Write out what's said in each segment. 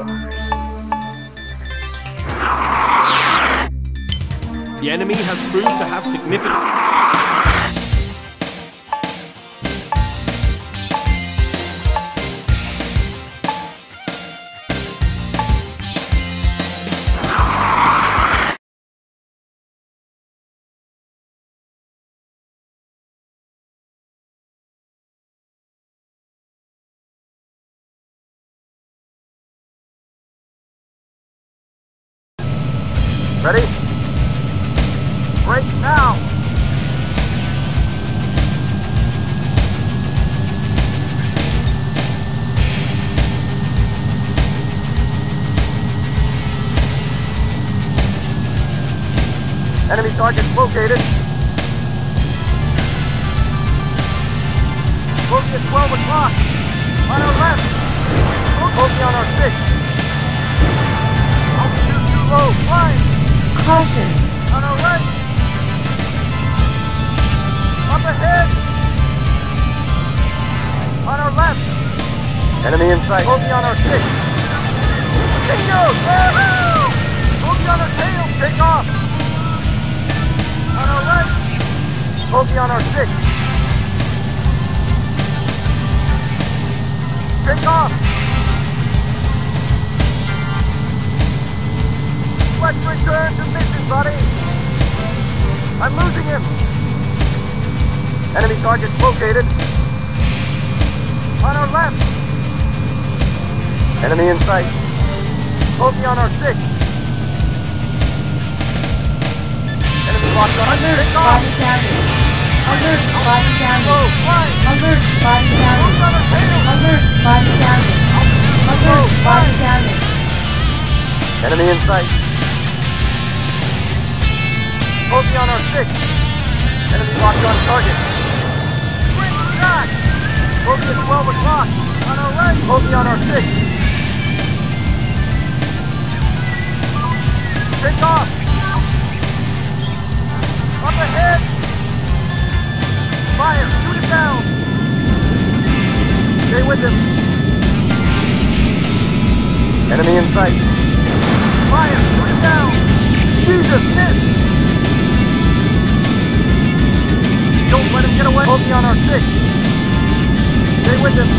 The enemy has proved to have significant... Ready? Break now! Enemy targets located. Bogey at 12 o'clock. On our left. Bogey on our 6. Altitude too low. Flying. Caution. On our right. Up ahead. On our left. Enemy in sight. Bogey on our 6. Bingo! Woohoo! Bogey on our tail. Take off. On our right. Bogey on our 6. Take off. Let's return to mission, buddy. I'm losing him. Enemy targets located. On our left. Enemy in sight. Bogey on our 6. Enemy locked on. Alert, body damage. Alert, body damage. Low, flying. Alert, body damage. Bogey on our tail. Alert, body damage. Alert, body damage. Enemy in sight. Bogey on our 6. Enemy locked on target. Swing shot. Bogey at 12 o'clock. On our right. Bogey on our 6. Take off. Up ahead. Fire. Shoot it down. Stay with him. Enemy in sight. Fire. Shoot it down. Jesus, miss. Don't let him get away. Bogey on our 6. Stay with him.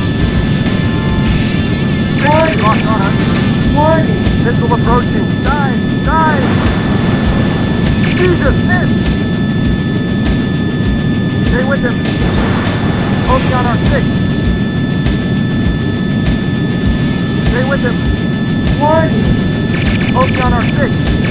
Warning. Locked on us. Warning. Missile approaching. Dive! Dive! Jesus, miss! Stay with him. Bogey on our 6. Stay with him. Warning. Bogey on our 6.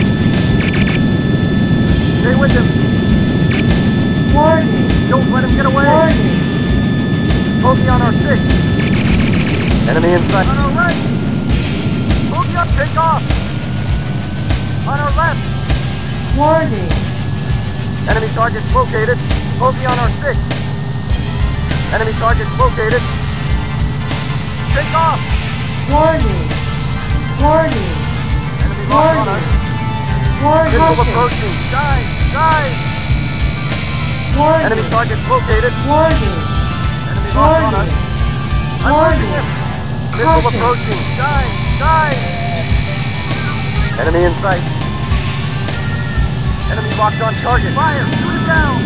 Stay with him. Warning. Don't let him get away. Warning. Bogey on our 6. Enemy in sight. On our right. Bogey up, take off. On our left. Warning. Enemy targets located. Bogey on our 6. Enemy targets located. Take off. Warning. Warning. Enemy locked on us. Warning. Missile approaching. Dive! Dive! Warning. Enemy targets located. Warning. Enemy locked on us. I'm losing him. Missile Caution. approaching. Dive! Dive! Enemy in sight. Enemy locked on target. Fire! Shoot it down!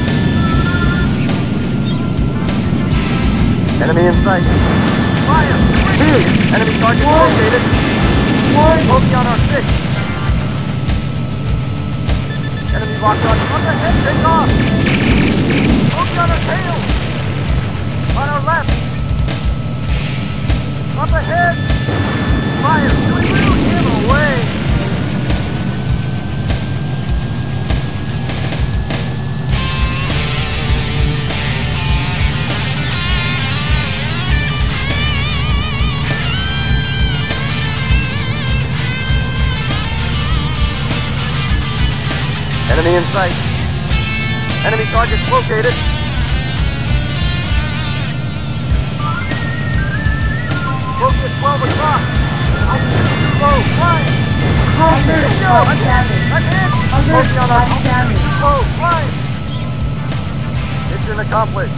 Enemy in sight. Fire! Enemy target located. Warning. Bogey on our 6. Enemy locked on. On the head, take off! Bogey on our tail! On our left! Up ahead! Fire! Shoot him away! Enemy in sight. Enemy targets located. Bogey at 12 o'clock. Altitude too low. Flying. Alert, Bingo! body damage. I'm in! Alert, Bogey on our body damage. too low. Flying. Mission accomplished.